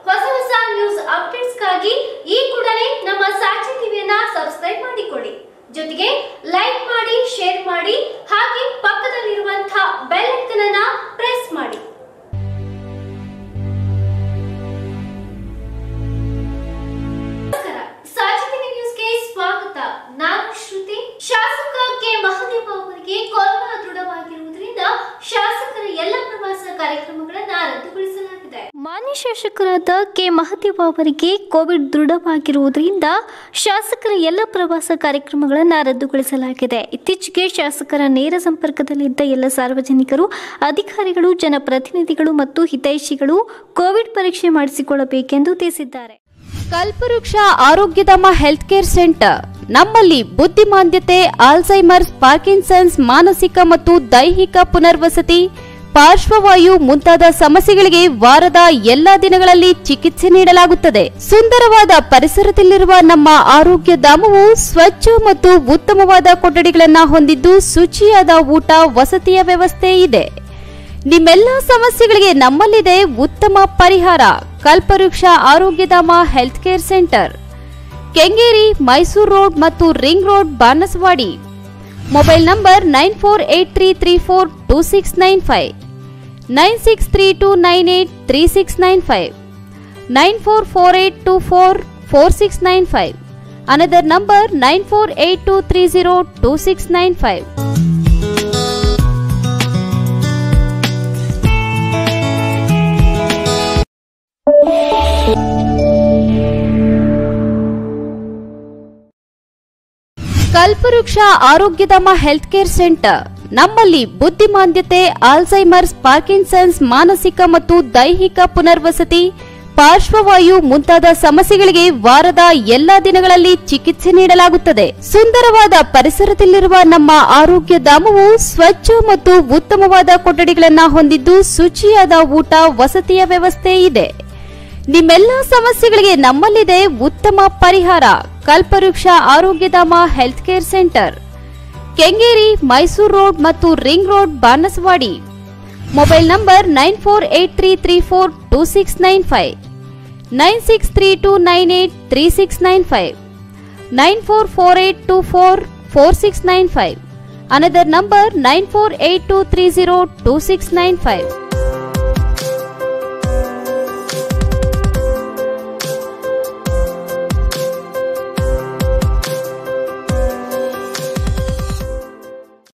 ಹೊಸ ನ್ಯೂಸ್ ಅಪ್ಡೇಟ್ಸ್ಗಾಗಿ ಈ ಕೂಡಲೇ ನಮ್ಮ ಸಾಕ್ಷಿ ಟಿವಿಯನ್ನ ಸಬ್ಸ್ಕ್ರೈಬ್ ಮಾಡಿಕೊಳ್ಳಿ. ಜೊತೆಗೆ ಲೈಕ್ ಮಾಡಿ, ಶೇರ್ ಮಾಡಿ, ಹಾಗೆ ಪಕ್ಕದಲ್ಲಿರುವಂತಹ ಬೆಲ್ ಐಕಾನ್ ಅನ್ನು ಪ್ರೆಸ್ ಮಾಡಿ. ಸಾಕ್ಷಿ ಟಿವಿ ನ್ಯೂಸ್ಗೆ ಸ್ವಾಗತ. ನಾನು ಶ್ರುತಿ. ಶಾಸಕ ಕೆ ಮಹದೇವ ಅವರಿಗೆ ಕೊರೋನಾ ದೃಢವಾಗಿರುವುದರಿಂದ ಶಾಸಕರ ಎಲ್ಲ ಪ್ರವಾಸ ಕಾರ್ಯಕ್ರಮಗಳನ್ನು ರದ್ದುಗೊಳಿಸಲಾಗಿದೆ. ಮಾನ್ಯ ಶಾಸಕರಾದ ಕೆ ಮಹದೇವ ಅವರಿಗೆ ಕೋವಿಡ್ ದೃಢವಾಗಿರುವುದರಿಂದ ಶಾಸಕರ ಎಲ್ಲ ಪ್ರವಾಸ ಕಾರ್ಯಕ್ರಮಗಳನ್ನು ರದ್ದುಗೊಳಿಸಲಾಗಿದೆ. ಇತ್ತೀಚೆಗೆ ಶಾಸಕರ ನೇರ ಸಂಪರ್ಕದಲ್ಲಿದ್ದ ಎಲ್ಲ ಸಾರ್ವಜನಿಕರು, ಅಧಿಕಾರಿಗಳು, ಜನಪ್ರತಿನಿಧಿಗಳು ಮತ್ತು ಹಿತೈಷಿಗಳು ಕೋವಿಡ್ ಪರೀಕ್ಷೆ ಮಾಡಿಸಿಕೊಳ್ಳಬೇಕೆಂದು ತಿಳಿಸಿದ್ದಾರೆ. ಕಲ್ಪವೃಕ್ಷ ಆರೋಗ್ಯಧಾಮ ಹೆಲ್ತ್ ಕೇರ್ ಸೆಂಟರ್ ನಮ್ಮಲ್ಲಿ ಬುದ್ಧಿಮಾಂದ್ಯತೆ, ಆಲ್ಝೈಮರ್ಸ್, ಪಾರ್ಕಿನ್ಸನ್ಸ್, ಮಾನಸಿಕ ಮತ್ತು ದೈಹಿಕ ಪುನರ್ವಸತಿ, ಪಾರ್ಶ್ವವಾಯು ಮುಂತಾದ ಸಮಸ್ಯೆಗಳಿಗೆ ವಾರದ ಎಲ್ಲಾ ದಿನಗಳಲ್ಲಿ ಚಿಕಿತ್ಸೆ ನೀಡಲಾಗುತ್ತದೆ. ಸುಂದರವಾದ ಪರಿಸರದಲ್ಲಿರುವ ನಮ್ಮ ಆರೋಗ್ಯ ಧಾಮವು ಸ್ವಚ್ಛ ಮತ್ತು ಉತ್ತಮವಾದ ಕೊಠಡಿಗಳನ್ನು ಹೊಂದಿದ್ದು ಶುಚಿಯಾದ ಊಟ, ವಸತಿಯ ವ್ಯವಸ್ಥೆ ಇದೆ. ನಿಮ್ಮೆಲ್ಲ ಸಮಸ್ಯೆಗಳಿಗೆ ನಮ್ಮಲ್ಲಿದೆ ಉತ್ತಮ ಪರಿಹಾರ. Kalpavriksha Arogyadhama health care centre, Kengeri, Mysuru road ಮತ್ತು ring road, Banaswadi. Mobile number 9483342695, 9632983695, 9448244695. Another number 9482302695. ಕಲ್ಪವೃಕ್ಷ ಆರೋಗ್ಯಧಾಮ ಹೆಲ್ತ್ ಕೇರ್ ಸೆಂಟರ್ ನಮ್ಮಲ್ಲಿ ಬುದ್ಧಿಮಾಂದ್ಯತೆ, ಆಲ್ಝೈಮರ್ಸ್, ಪಾರ್ಕಿನ್ಸನ್ಸ್, ಮಾನಸಿಕ ಮತ್ತು ದೈಹಿಕ ಪುನರ್ವಸತಿ, ಪಾರ್ಶ್ವವಾಯು ಮುಂತಾದ ಸಮಸ್ಯೆಗಳಿಗೆ ವಾರದ ಎಲ್ಲಾ ದಿನಗಳಲ್ಲಿ ಚಿಕಿತ್ಸೆ ನೀಡಲಾಗುತ್ತದೆ. ಸುಂದರವಾದ ಪರಿಸರದಲ್ಲಿರುವ ನಮ್ಮ ಆರೋಗ್ಯ ಧಾಮವು ಸ್ವಚ್ಛ ಮತ್ತು ಉತ್ತಮವಾದ ಕೊಠಡಿಗಳನ್ನು ಹೊಂದಿದ್ದು ಶುಚಿಯಾದ ಊಟ, ವಸತಿಯ ವ್ಯವಸ್ಥೆ ಇದೆ. ನಿಮ್ಮೆಲ್ಲ ಸಮಸ್ಯೆಗಳಿಗೆ ನಮ್ಮಲ್ಲಿದೆ ಉತ್ತಮ ಪರಿಹಾರ. Kalpavriksha Arogyadhama health care centre, Kengeri, Mysuru road ಮತ್ತು ring road, Banaswadi. Mobile number 9483342695, 9632983695, 9448244695. Another number 9482302695.